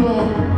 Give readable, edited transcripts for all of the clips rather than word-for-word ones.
floor.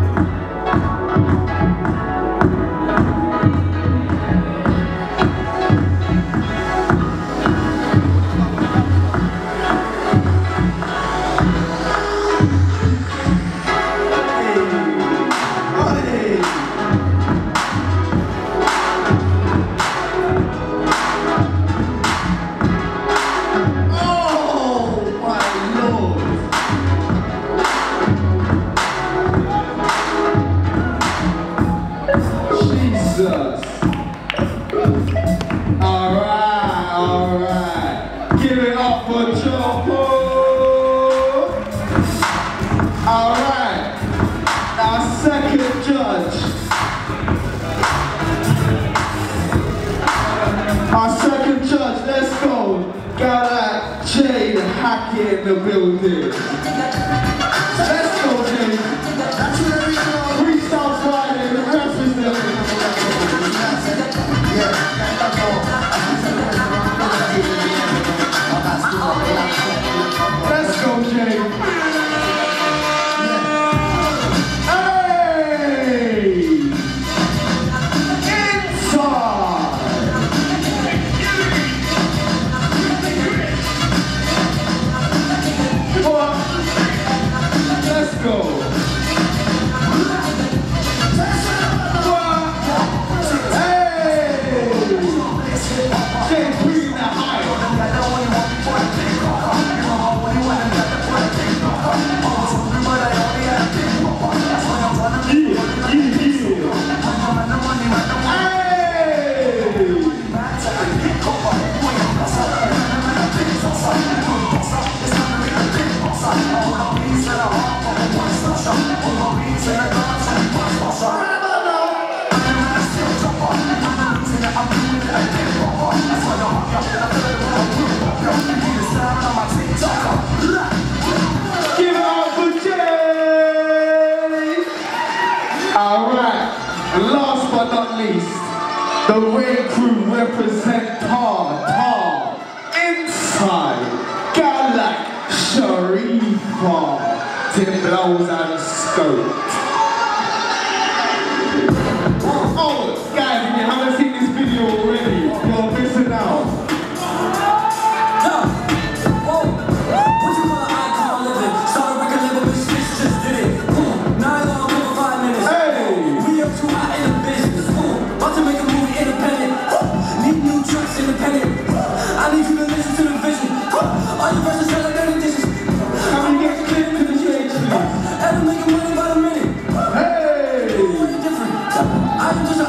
Alright. Give it up for JohnHope. Alright. Our second judge. Let's go. Got that Jade Hackett in the building. Let's go, Jade. Freestyle Friday, representing. Let's go, Jade. Hey! Inside! What? Let's go. Last but not least, the Rain Crew represent Tar. Inside, gal like Sharifa, Tim blows and scope. Oh, guys, if you haven't seen this video already, you're missing out. I'm just